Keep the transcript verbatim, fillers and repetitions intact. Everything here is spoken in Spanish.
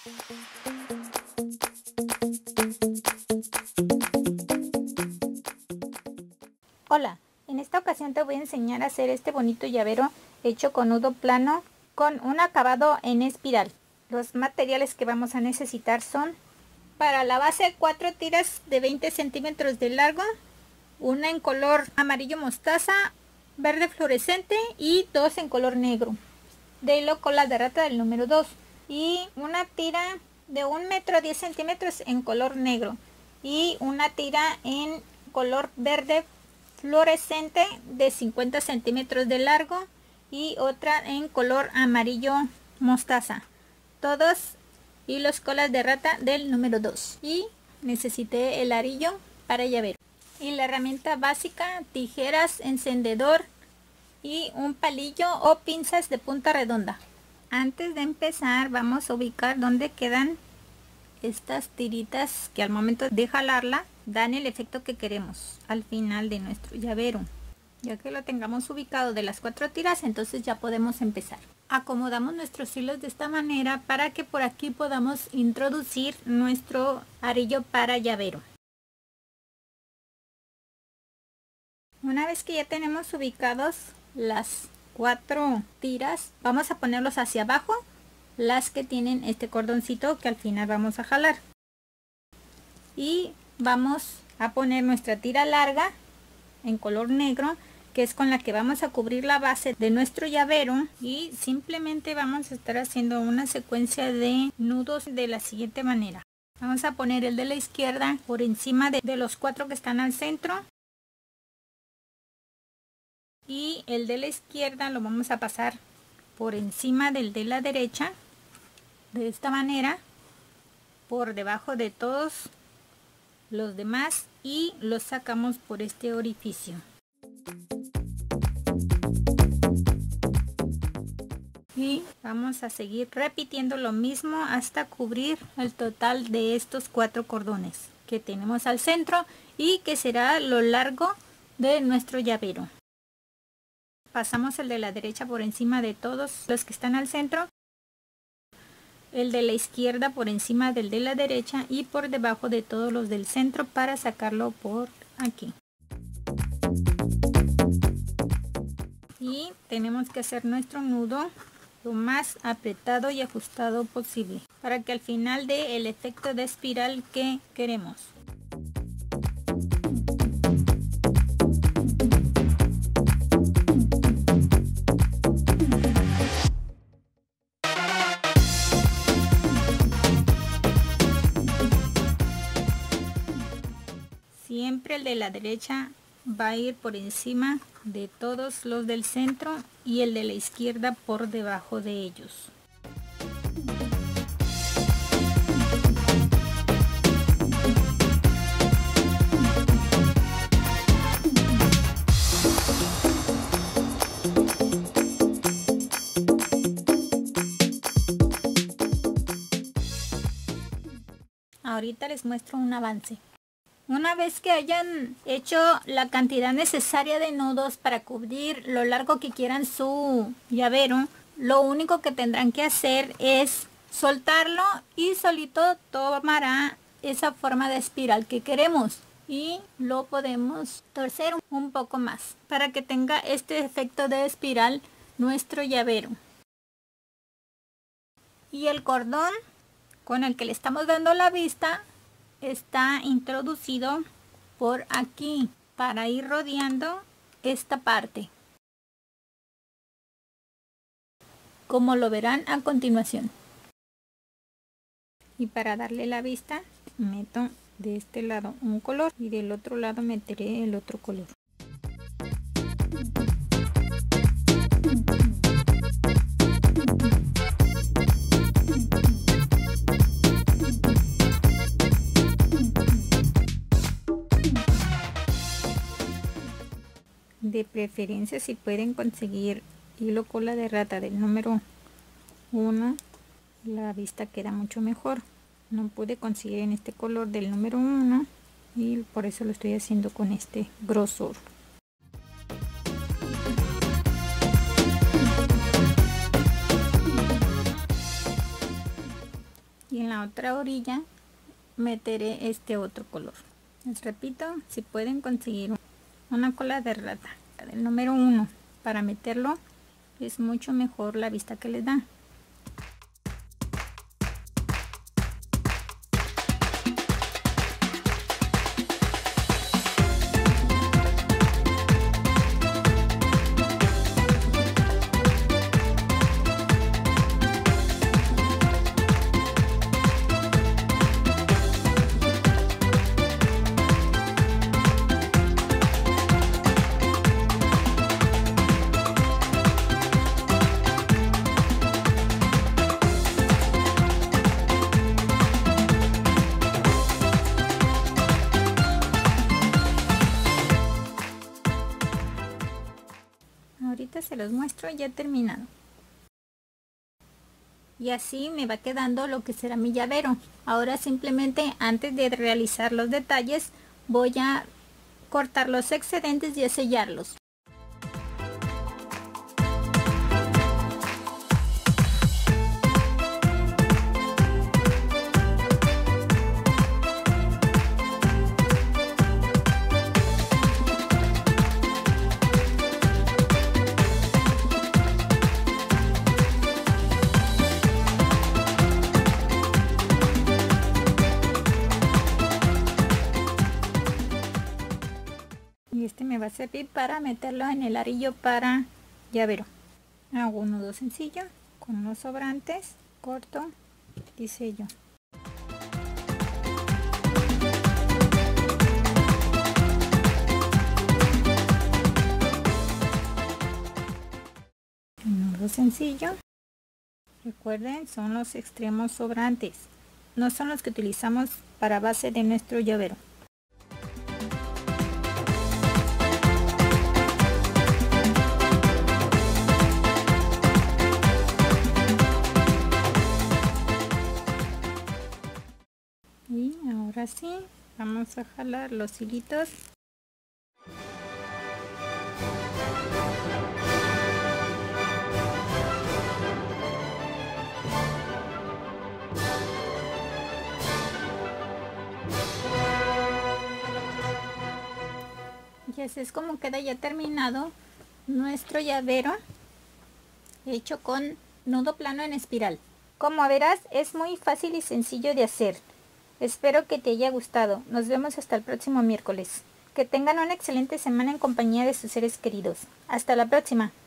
Hola, en esta ocasión te voy a enseñar a hacer este bonito llavero hecho con nudo plano con un acabado en espiral. Los materiales que vamos a necesitar son: para la base cuatro tiras de veinte centímetros de largo, una en color amarillo mostaza, verde fluorescente y dos en color negro, de hilo cola de rata del número dos, y una tira de un metro diez centímetros en color negro y una tira en color verde fluorescente de cincuenta centímetros de largo y otra en color amarillo mostaza, todos hilos colas de rata del número dos. Y necesité el arillo para llavero y la herramienta básica: tijeras, encendedor y un palillo o pinzas de punta redonda. Antes de empezar vamos a ubicar dónde quedan estas tiritas que al momento de jalarla dan el efecto que queremos al final de nuestro llavero. Ya que lo tengamos ubicado de las cuatro tiras, entonces ya podemos empezar. Acomodamos nuestros hilos de esta manera para que por aquí podamos introducir nuestro arillo para llavero. Una vez que ya tenemos ubicados las cuatro tiras, vamos a ponerlos hacia abajo, las que tienen este cordoncito que al final vamos a jalar, y vamos a poner nuestra tira larga en color negro, que es con la que vamos a cubrir la base de nuestro llavero, y simplemente vamos a estar haciendo una secuencia de nudos de la siguiente manera. Vamos a poner el de la izquierda por encima de, de los cuatro que están al centro, y el de la izquierda lo vamos a pasar por encima del de la derecha, de esta manera, por debajo de todos los demás, y los sacamos por este orificio. Y vamos a seguir repitiendo lo mismo hasta cubrir el total de estos cuatro cordones que tenemos al centro y que será lo largo de nuestro llavero. Pasamos el de la derecha por encima de todos los que están al centro, el de la izquierda por encima del de la derecha y por debajo de todos los del centro para sacarlo por aquí. Y tenemos que hacer nuestro nudo lo más apretado y ajustado posible para que al final dé el efecto de espiral que queremos. Siempre el de la derecha va a ir por encima de todos los del centro y el de la izquierda por debajo de ellos. Ahorita les muestro un avance. Una vez que hayan hecho la cantidad necesaria de nudos para cubrir lo largo que quieran su llavero, lo único que tendrán que hacer es soltarlo y solito tomará esa forma de espiral que queremos, y lo podemos torcer un poco más para que tenga este efecto de espiral nuestro llavero. Y el cordón con el que le estamos dando la vista está introducido por aquí para ir rodeando esta parte, como lo verán a continuación. Y para darle la vista meto de este lado un color y del otro lado meteré el otro color. De preferencia, si pueden conseguir hilo cola de rata del número uno, la vista queda mucho mejor. No pude conseguir en este color del número uno y por eso lo estoy haciendo con este grosor. y en la otra orilla meteré este otro color. Les repito, si pueden conseguir una cola de rata del número uno para meterlo, es mucho mejor la vista que les da. Ahorita se los muestro ya terminado. Y así me va quedando lo que será mi llavero. Ahora simplemente, antes de realizar los detalles, voy a cortar los excedentes y a sellarlos. Y este me va a servir para meterlo en el arillo para llavero. Hago un nudo sencillo con los sobrantes, corto y sello. Un nudo sencillo. Recuerden, son los extremos sobrantes, no son los que utilizamos para base de nuestro llavero. Y ahora sí, vamos a jalar los hilitos. Y así es como queda ya terminado nuestro llavero hecho con nudo plano en espiral. Como verás, es muy fácil y sencillo de hacer. Espero que te haya gustado. Nos vemos hasta el próximo miércoles. Que tengan una excelente semana en compañía de sus seres queridos. Hasta la próxima.